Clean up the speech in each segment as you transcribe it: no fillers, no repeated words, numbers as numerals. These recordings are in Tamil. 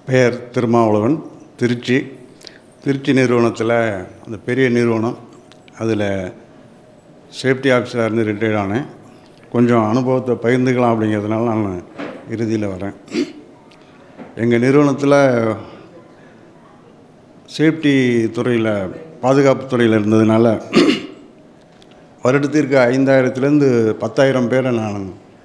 பெயர் திருமாவளவன். திருச்சி நிறுவனத்தில், அந்த பெரிய நிறுவனம், அதில் சேஃப்டி ஆஃபீஸராக இருந்து ரிட்டையர்ட் ஆனேன். கொஞ்சம் அனுபவத்தை பகிர்ந்துக்கலாம் அப்படிங்கிறதுனால நான் இறுதியில் வரேன். எங்கள் நிறுவனத்தில் சேஃப்டி துறையில், பாதுகாப்பு துறையில் இருந்ததுனால வருடத்திற்கு 5000லேருந்து 10,000 பேரை நான்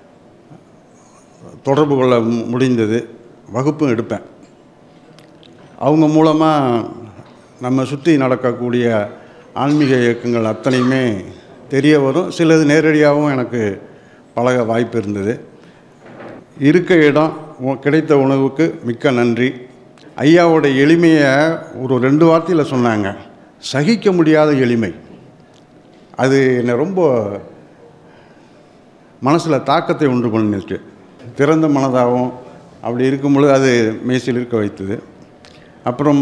தொடர்பு கொள்ள முடிந்தது. வகுப்பும் எடுப்பேன். அவங்க மூலமாக நம்ம சுற்றி நடக்கக்கூடிய ஆன்மீக இயக்கங்கள் அத்தனையுமே தெரிய வரும். சிலது நேரடியாகவும் எனக்கு பழக வாய்ப்பு இருந்தது. இருக்க இடம், கிடைத்த உணவுக்கு மிக்க நன்றி. ஐயாவோட எளிமையை ஒரு 2 வார்த்தையில் சொன்னாங்க. சகிக்க முடியாத எளிமை. அது என்னை ரொம்ப மனசில் தாக்கத்தை உண்டு பண்ணிச்சு. திறந்த மனதாகவும் அப்படி இருக்கும்பொழுது அது மேய்ச்சில் இருக்க வைத்தது. அப்புறம்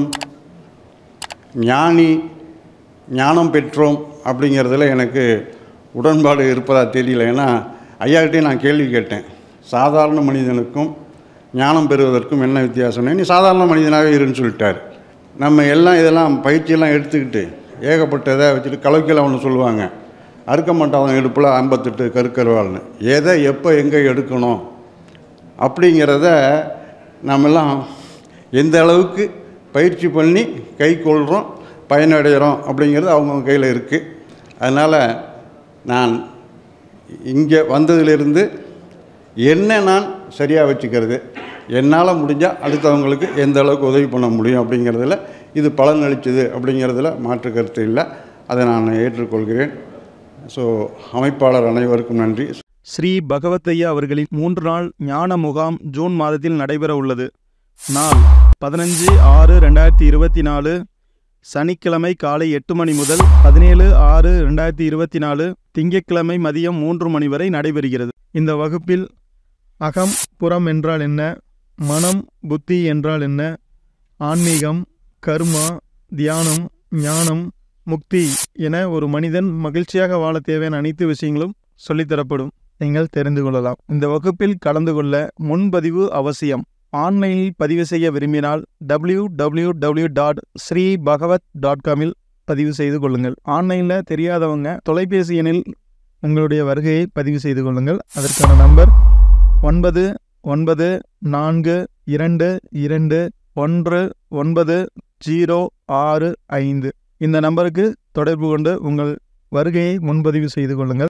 ஞானம் பெற்றோம் அப்படிங்கிறதுல எனக்கு உடன்பாடு இருப்பதாக தெரியல. ஏன்னா ஐயாக்கிட்டே நான் கேள்வி கேட்டேன். சாதாரண மனிதனுக்கும் ஞானம் பெறுவதற்கும் என்ன வித்தியாசம்னு. நீ சாதாரண மனிதனாகவே இருன்னு சொல்லிட்டார். நம்ம இதெல்லாம் பயிற்சியெல்லாம் எடுத்துக்கிட்டு ஏகப்பட்டதை வச்சுட்டு கலவைக்கெல்லாம் ஒன்று சொல்லுவாங்க, அறுக்க மாட்டாதவன் எடுப்பில் 58 கருக்கருவாள்னு. எதை எப்போ எங்கே எடுக்கணும் அப்படிங்கிறத நம்மெல்லாம் எந்த அளவுக்கு பயிற்சி பண்ணி கை கொள்கிறோம், பயனடைகிறோம் அப்படிங்கிறது அவங்கவுங்க கையில் இருக்குது. அதனால் நான் இங்கே வந்ததிலிருந்து என்ன நான் சரியாக வச்சுக்கிறது, என்னால் முடிஞ்சால் அடுத்தவங்களுக்கு எந்த அளவுக்கு உதவி பண்ண முடியும் அப்படிங்கிறதுல இது பலன் அளித்தது அப்படிங்கிறதுல மாற்று கருத்து இல்லை. அதை நான் ஏற்றுக்கொள்கிறேன். ஸோ அமைப்பாளர் அனைவருக்கும் நன்றி. ஸ்ரீ பகவத்தையா அவர்களின் 3 நாள் ஞான முகாம் ஜூன் மாதத்தில் நடைபெற உள்ளது. நாள் 15/6/2024, சனிக்கிழமை காலை 8 மணி முதல் 17/6/2024 திங்கட்கிழமை மதியம் 3 மணி வரை நடைபெறுகிறது. இந்த வகுப்பில் அகம் புறம் என்றால் என்ன, மனம் புத்தி என்றால் என்ன, ஆன்மீகம், கர்மா, தியானம், ஞானம், முக்தி என ஒரு மனிதன் மகிழ்ச்சியாக வாழ தேவையான அனைத்து விஷயங்களும் சொல்லித்தரப்படும். நீங்கள் தெரிந்து கொள்ளலாம். இந்த வகுப்பில் கலந்து கொள்ள முன்பதிவு அவசியம். ஆன்லைனில் பதிவு செய்ய விரும்பினால் www.sreebhagavat.com பதிவு செய்து கொள்ளுங்கள். ஆன்லைனில் தெரியாதவங்க தொலைபேசி எண்ணில் உங்களுடைய வருகையை பதிவு செய்து கொள்ளுங்கள். அதற்கான நம்பர் 9942219065. இந்த நம்பருக்கு தொடர்பு கொண்டு உங்கள் வருகையை முன்பதிவு செய்து கொள்ளுங்கள்.